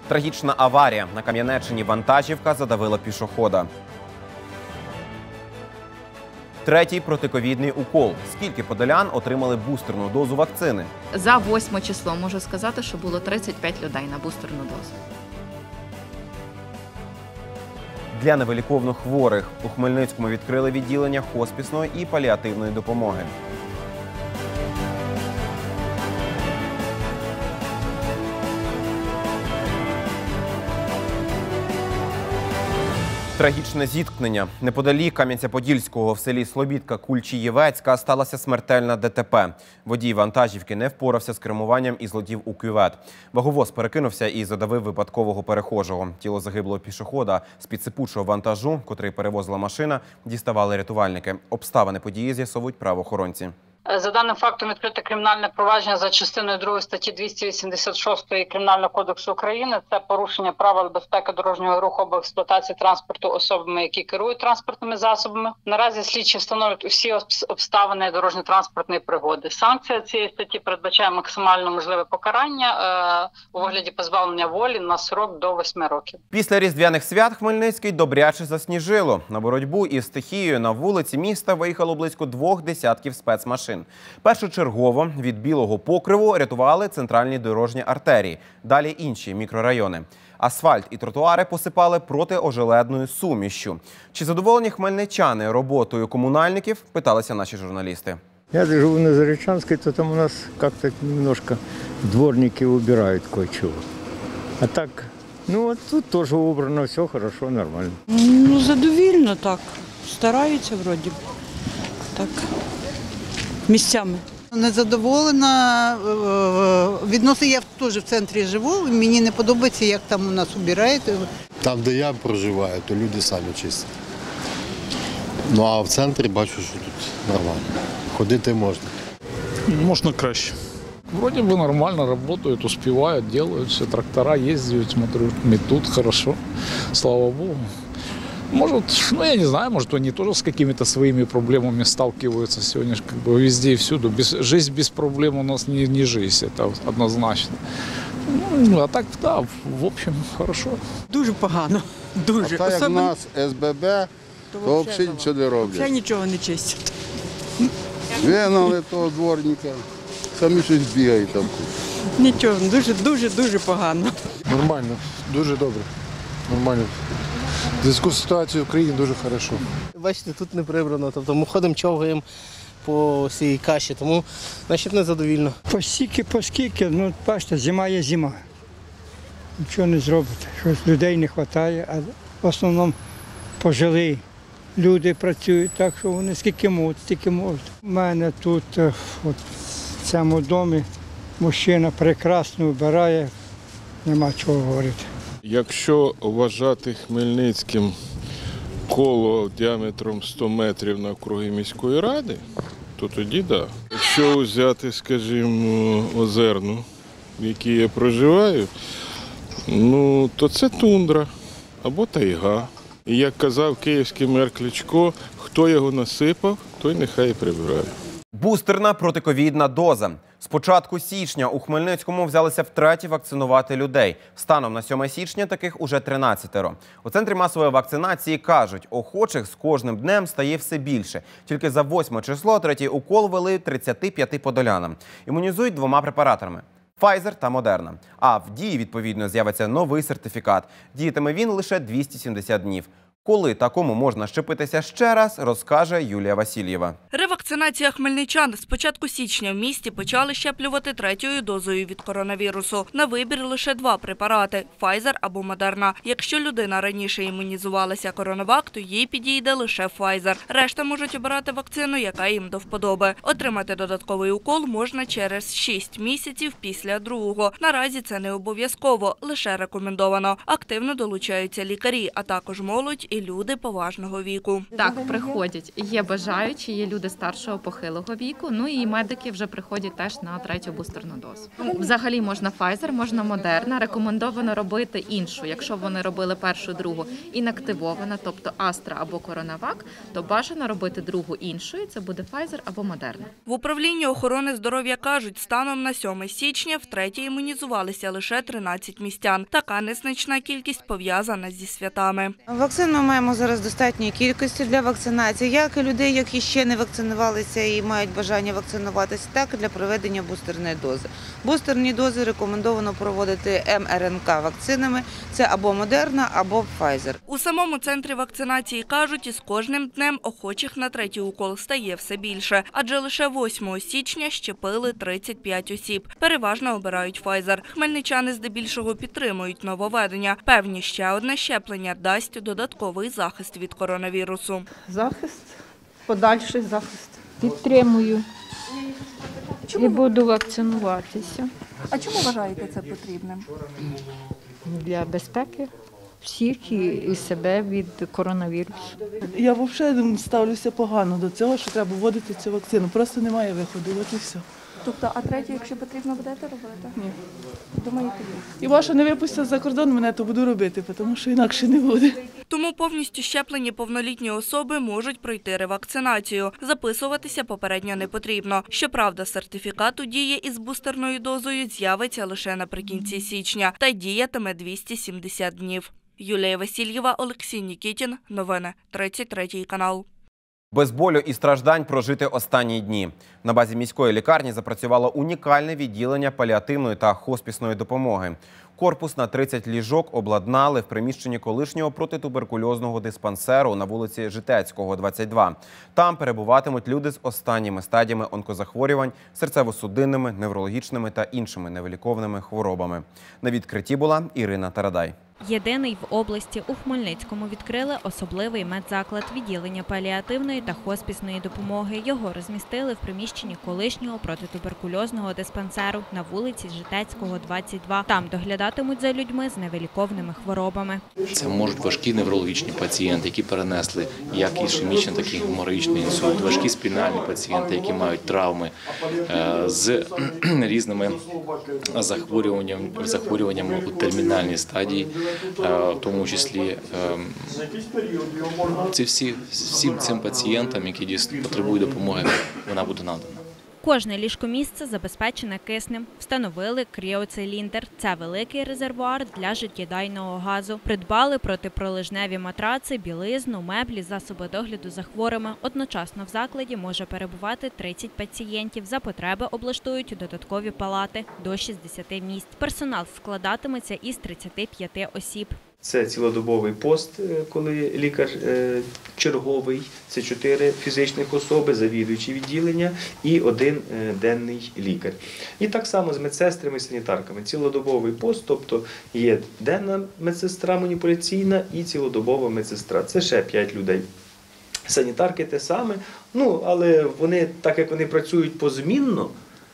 Трагічна аварія. На Кам'янеччині вантажівка задавила пішохода. Третій протиковідний укол. Скільки подолян отримали бустерну дозу вакцини? За 8 число можу сказати, що було 35 людей на бустерну дозу. Для невиліковно хворих у Хмельницькому відкрили відділення хоспісної і паліативної допомоги. Трагічне зіткнення. Неподалік Кам'янця-Подільського в селі Слобідка-Кульчиєвецька сталося смертельна ДТП. Водій вантажівки не впорався з кермуванням і злетів у кювет. Ваговоз перекинувся і задавив випадкового перехожого. Тіло загиблого пішохода з-під сипучого вантажу, котрий перевозила машина, діставали рятувальники. Обставини події з'ясовують правоохоронці. За даним фактом відкрите кримінальне провадження за частиною 2 статті 286 Кримінального кодексу України. Це порушення правил безпеки дорожнього руху або експлуатації транспорту особами, які керують транспортними засобами. Наразі слідчі встановлюють усі обставини дорожньо-транспортної пригоди. Санкція цієї статті передбачає максимально можливе покарання у вигляді позбавлення волі на срок до 8 років. Після різдвяних свят Хмельницький добряче засніжило. На боротьбу із стихією на вулиці міста виїхало близько 2 десятків спецмашин. Першочергово від білого покриву рятували центральні дорожні артерії, далі інші мікрорайони. Асфальт і тротуари посипали протиожеледною сумішшю. Чи задоволені хмельничани роботою комунальників, питалися наші журналісти. Я живу на Заречанской, то там у нас как-то немножко дворники убирают кое-чего. А так, ну вот тут тоже убрано, все хорошо, нормально. Ну, задовільно так. Стараються вроді. Так. Місцями. Незадоволена. Відносно я теж в центрі живу, мені не подобається, як там у нас убирають. Там, де я проживаю, то люди самі чистять. Ну а в центрі бачу, що тут нормально. Ходити можна. Можна краще. Вроде бы нормально работают, успевают, делают все. Трактора ездят, смотрю, метут хорошо, слава богу. Может, ну я не знаю, может они тоже с какими-то своими проблемами сталкиваются сегодня, как бы везде и всюду. Жизнь без проблем у нас не жизнь, это однозначно. Ну, а так, да, в общем, хорошо. Дуже погано. Дуже. А так як в нас СББ, то взагалі нічого не роблять. Взагалі нічого не чистять. Вигнали того дворника, самі щось бігають там. Нічого, дуже погано. Нормально, дуже добре, нормально. В зв'язку з ситуацією в Україні дуже хорошо. Бачите, тут не прибрано, тобто ми ходимо, човгаємо по всій каші, тому, значить, незадовільно. Поскільки, ну, бачите, зима є зима. Нічого не зробите, щось людей не вистачає, а в основному пожилі люди працюють, так що вони скільки можуть, стільки можуть. У мене тут, от, в цьому домі, мужчина прекрасно вбирає, нема чого говорити. Якщо вважати Хмельницьким коло діаметром 100 метрів навкруги міської ради, то тоді так. Якщо взяти, скажімо, Озерну, в якій я проживаю, ну, то це тундра або тайга. І як казав київський мер Кличко, хто його насипав, той нехай і прибирає. Бустерна протиковідна доза. З початку січня у Хмельницькому взялися втретє вакцинувати людей. Станом на 7 січня таких уже 13. У Центрі масової вакцинації кажуть, охочих з кожним днем стає все більше. Тільки за 8 число третій укол ввели 35 подолянам. Імунізують 2 препаратами – Pfizer та Moderna. А в дії, відповідно, з'явиться новий сертифікат. Діятиме він лише 270 днів. Коли та кому можна щепитися ще раз, розкаже Юлія Васильєва. Ревакцинація хмельничан. З початку січня в місті почали щеплювати третьою дозою від коронавірусу. На вибір лише 2 препарати – Pfizer або Moderna. Якщо людина раніше імунізувалася коронавак, то їй підійде лише Pfizer. Решта можуть обирати вакцину, яка їм до вподоби. Отримати додатковий укол можна через 6 місяців після другого. Наразі це не обов'язково, лише рекомендовано. Активно долучаються лікарі, а також молодь і люди поважного віку. Так, приходять. Є бажаючі, є люди старшого похилого віку, ну і медики вже приходять теж на третю бустерну дозу. Взагалі можна Pfizer, можна Moderna. Рекомендовано робити іншу. Якщо вони робили першу, другу інактивована, тобто Astra або CoronaVac, то бажано робити другу іншою, це буде Pfizer або Moderna. В управлінні охорони здоров'я кажуть, станом на 7 січня втретє імунізувалися лише 13 містян. Така незначна кількість пов'язана зі святами. Вакцин ми маємо зараз достатньої кількості для вакцинації, як і людей, які ще не вакцинувалися і мають бажання вакцинуватися, так і для проведення бустерної дози. Бустерні дози рекомендовано проводити МРНК-вакцинами, це або Moderna, або Pfizer. У самому центрі вакцинації кажуть, із кожним днем охочих на третій укол стає все більше, адже лише 8 січня щепили 35 осіб. Переважно обирають Pfizer. Хмельничани здебільшого підтримують нововведення. Певні, ще одне щеплення дасть додатковий захист від коронавірусу. Захист, подальший захист. Підтримую і буду вакцинуватися. А чому вважаєте це потрібним? Для безпеки всіх і себе від коронавірусу. Я взагалі ставлюся погано до цього, що треба вводити цю вакцину. Просто немає виходу, от і все. Тобто, а третю, якщо потрібно, будете робити? Ні. Думаєте, ні? І ваша не випустять за кордон, мене то буду робити, тому що інакше не буде. Тому повністю щеплені повнолітні особи можуть пройти ревакцинацію. Записуватися попередньо не потрібно. Щоправда, сертифікат у дії із бустерною дозою з'явиться лише наприкінці січня та діятиме 270 днів. Юлія Васильєва, Олексій Нікітін. Новини. 33 канал. Без болю і страждань прожити останні дні. На базі міської лікарні запрацювало унікальне відділення паліативної та хоспісної допомоги. Корпус на 30 ліжок обладнали в приміщенні колишнього протитуберкульозного диспансеру на вулиці Житецького, 22. Там перебуватимуть люди з останніми стадіями онкозахворювань, серцево-судинними, неврологічними та іншими невиліковними хворобами. На відкритті була Ірина Тарадай. Єдиний в області у Хмельницькому відкрили особливий медзаклад відділення паліативної та хоспісної допомоги. Його розмістили в приміщенні колишнього протитуберкульозного диспансеру на вулиці Житецького, 22. Там доглядатимуть за людьми з невиліковними хворобами. Це можуть важкі неврологічні пацієнти, які перенесли як ішемічний, так і геморагічний інсульт, важкі спінальні пацієнти, які мають травми з різними захворюваннями у термінальній стадії. В тому числі всім цим пацієнтам, які дійсно потребують допомоги, вона буде надана. Кожне ліжкомісце забезпечене киснем. Встановили кріоциліндр. Це великий резервуар для життєдайного газу. Придбали протипролежневі матраци, білизну, меблі, засоби догляду за хворими. Одночасно в закладі може перебувати 30 пацієнтів. За потреби облаштують додаткові палати до 60 місць. Персонал складатиметься із 35 осіб. Це цілодобовий пост, коли лікар черговий, це 4 фізичних особи, завідуючі відділення і 1 денний лікар. І так само з медсестрами і санітарками. Цілодобовий пост, тобто є денна медсестра маніпуляційна і цілодобова медсестра. Це ще 5 людей. Санітарки те саме, але вони, так як вони працюють позмінно,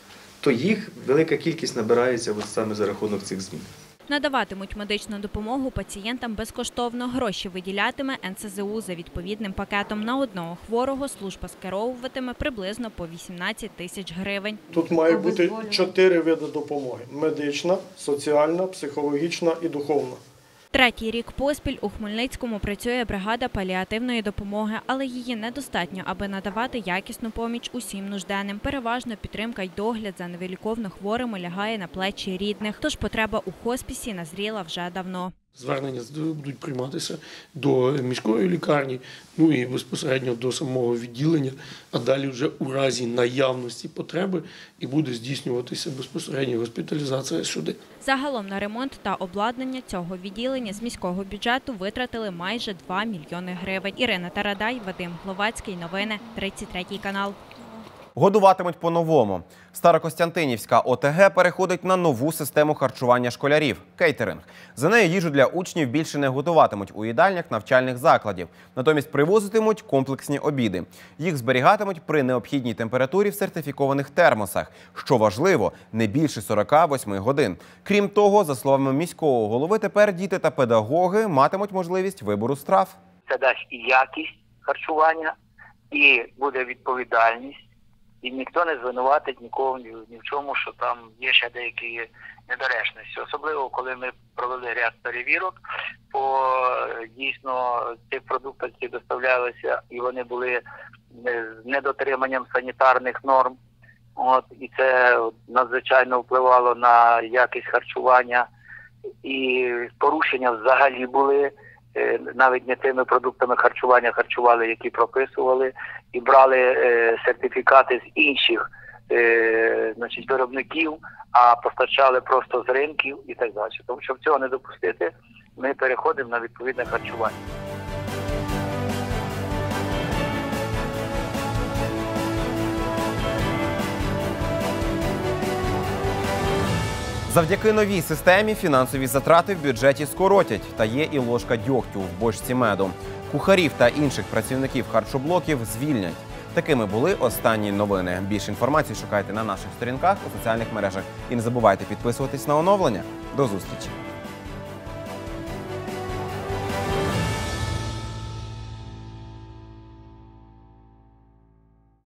то їх велика кількість набирається саме за рахунок цих змін. Надаватимуть медичну допомогу пацієнтам безкоштовно. Гроші виділятиме НСЗУ за відповідним пакетом. На одного хворого служба скеровуватиме приблизно по 18 тисяч гривень. Тут має бути 4 види допомоги – медична, соціальна, психологічна і духовна. Третій рік поспіль у Хмельницькому працює бригада паліативної допомоги, але її недостатньо, аби надавати якісну поміч усім нужденним. Переважно підтримка й догляд за невиліковно хворими лягає на плечі рідних, тож потреба у хоспісі назріла вже давно. Звернення будуть прийматися до міської лікарні, і безпосередньо до самого відділення, а далі вже у разі наявності потреби і буде здійснюватися безпосередньо госпіталізація сюди. Загалом на ремонт та обладнання цього відділення з міського бюджету витратили майже 2 мільйони гривень. Ірина Тарадай, Вадим Гловацький. Новини. 33 канал. Годуватимуть по-новому. Старокостянтинівська ОТГ переходить на нову систему харчування школярів – кейтеринг. За нею їжу для учнів більше не готуватимуть у їдальнях навчальних закладів. Натомість привозитимуть комплексні обіди. Їх зберігатимуть при необхідній температурі в сертифікованих термосах. Що важливо, не більше 48 годин. Крім того, за словами міського голови, тепер діти та педагоги матимуть можливість вибору страв. це дасть і якість харчування, і буде відповідальність, і ніхто не звинуватить нікого ні в чому, що там є ще деякі недоречності. Особливо, коли ми провели ряд перевірок по дійсно цих продуктах, які доставлялися, і вони були з недотриманням санітарних норм. І це надзвичайно впливало на якість харчування. І порушення взагалі були, навіть не тими продуктами харчування харчували, які прописували, і брали сертифікати з інших виробників, а постачали просто з ринків і так далі. Тому щоб цього не допустити, ми переходимо на відповідне харчування. Завдяки новій системі фінансові затрати в бюджеті скоротять. Та є і ложка дьогтю в бочці меду. Кухарів та інших працівників харчоблоків звільнять. Такими були останні новини. Більше інформації шукайте на наших сторінках у соціальних мережах. І не забувайте підписуватись на оновлення. До зустрічі!